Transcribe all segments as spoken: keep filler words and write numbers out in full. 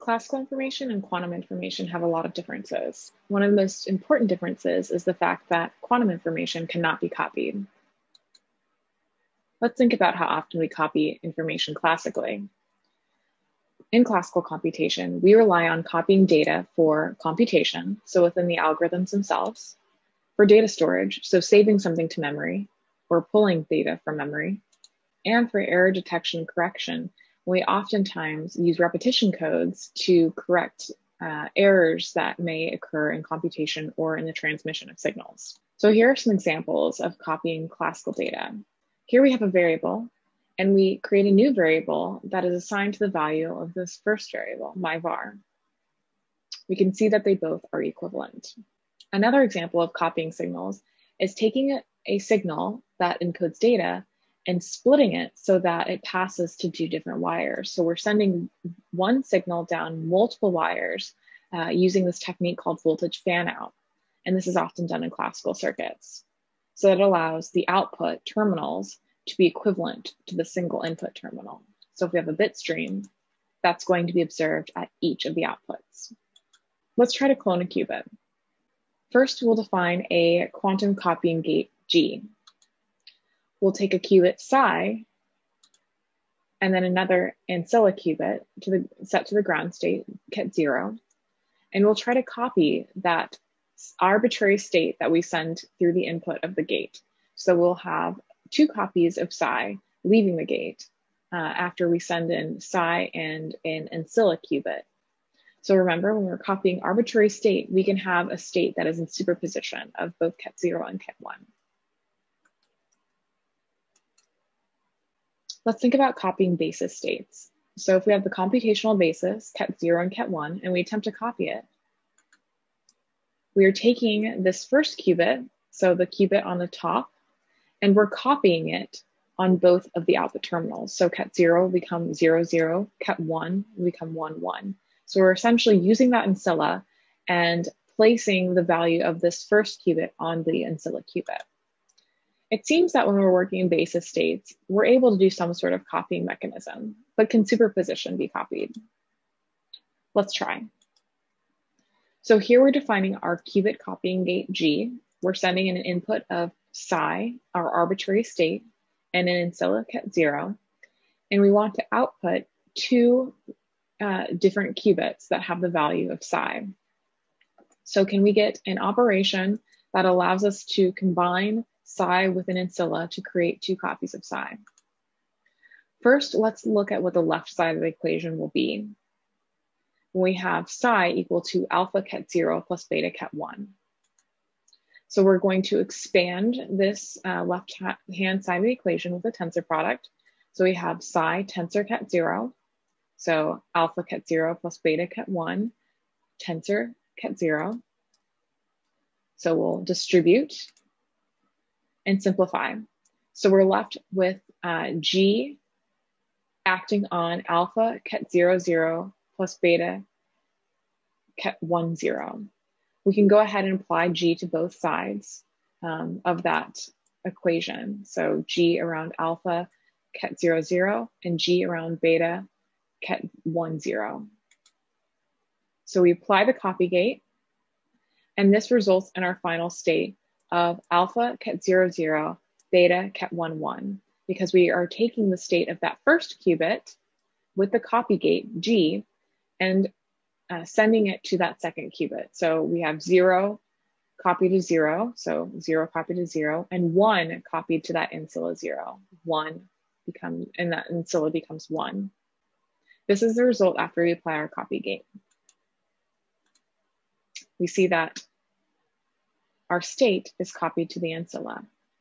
Classical information and quantum information have a lot of differences. One of the most important differences is the fact that quantum information cannot be copied. Let's think about how often we copy information classically. In classical computation, we rely on copying data for computation, so within the algorithms themselves, for data storage, so saving something to memory, or pulling data from memory, and for error detection and correction. We oftentimes use repetition codes to correct uh, errors that may occur in computation or in the transmission of signals. So here are some examples of copying classical data. Here we have a variable, and we create a new variable that is assigned to the value of this first variable, my var. We can see that they both are equivalent. Another example of copying signals is taking a, a signal that encodes data and splitting it so that it passes to two different wires. So we're sending one signal down multiple wires uh, using this technique called voltage fan out. And this is often done in classical circuits. So it allows the output terminals to be equivalent to the single input terminal. So if we have a bit stream, that's going to be observed at each of the outputs. Let's try to clone a qubit. First, we'll define a quantum copying gate G. We'll take a qubit psi and then another ancilla qubit to the, set to the ground state, ket zero, and we'll try to copy that arbitrary state that we send through the input of the gate. So we'll have two copies of psi leaving the gate uh, after we send in psi and an ancilla qubit. So remember, when we're copying arbitrary state, we can have a state that is in superposition of both ket zero and ket one. Let's think about copying basis states. So if we have the computational basis, ket zero and ket one, and we attempt to copy it, we are taking this first qubit, so the qubit on the top, and we're copying it on both of the output terminals. So ket zero will become zero, zero, ket one will become one, one. So we're essentially using that ancilla and placing the value of this first qubit on the ancilla qubit. It seems that when we're working in basis states, we're able to do some sort of copying mechanism, but can superposition be copied? Let's try. So here we're defining our qubit copying gate G. We're sending in an input of psi, our arbitrary state, and an ancilla ket zero. And we want to output two uh, different qubits that have the value of psi. So can we get an operation that allows us to combine psi with an ancilla to create two copies of psi? First, let's look at what the left side of the equation will be. We have psi equal to alpha ket zero plus beta ket one. So we're going to expand this uh, left-hand side of the equation with a tensor product. So we have psi tensor ket zero. So alpha ket zero plus beta ket one, tensor ket zero. So we'll distribute and simplify. So we're left with uh, G acting on alpha ket zero, zero plus beta ket one, zero. We can go ahead and apply G to both sides um, of that equation. So G around alpha ket zero, zero and G around beta ket one, zero. So we apply the copy gate, and this results in our final state of alpha ket zero, zero, beta ket one, one, because we are taking the state of that first qubit with the copy gate G and uh, sending it to that second qubit. So we have zero copied to zero, so zero copied to zero, and one copied to that ancilla zero. One becomes, and that ancilla becomes one. This is the result after we apply our copy gate. We see that our state is copied to the ancilla.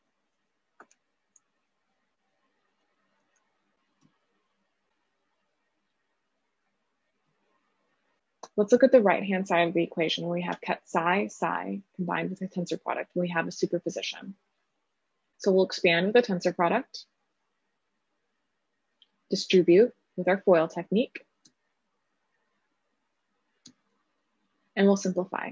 Let's look at the right-hand side of the equation where we have ket psi, psi combined with a tensor product, and we have a superposition. So we'll expand with a tensor product, distribute with our FOIL technique, and we'll simplify.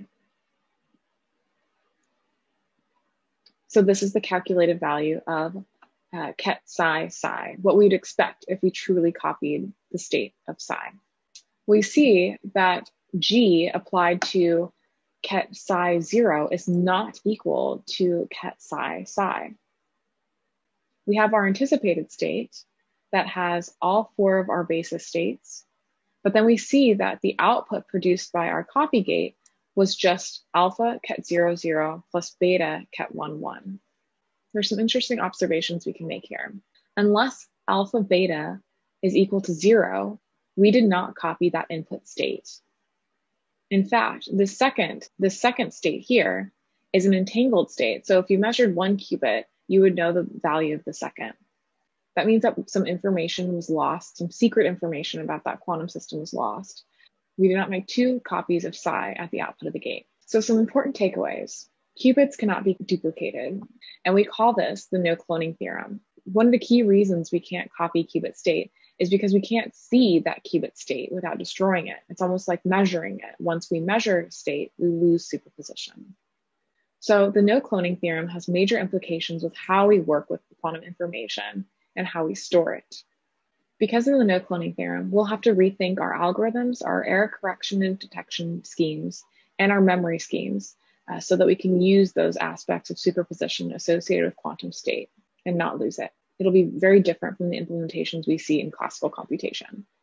So this is the calculated value of uh, ket psi, psi, what we'd expect if we truly copied the state of psi. we see that G applied to ket psi zero is not equal to ket psi psi. We have our anticipated state that has all four of our basis states, but then we see that the output produced by our copy gate was just alpha ket zero zero plus beta ket one one. There's some interesting observations we can make here. Unless alpha beta is equal to zero, we did not copy that input state. In fact, the second, the second state here is an entangled state. So if you measured one qubit, you would know the value of the second. That means that some information was lost, some secret information about that quantum system was lost. We did not make two copies of psi at the output of the gate. So some important takeaways. Qubits cannot be duplicated, and we call this the no cloning theorem. One of the key reasons we can't copy qubit state is because we can't see that qubit state without destroying it. It's almost like measuring it. Once we measure state, we lose superposition. So the no cloning theorem has major implications with how we work with quantum information and how we store it. Because of the no cloning theorem, we'll have to rethink our algorithms, our error correction and detection schemes, and our memory schemes uh, so that we can use those aspects of superposition associated with quantum state and not lose it. It'll be very different from the implementations we see in classical computation.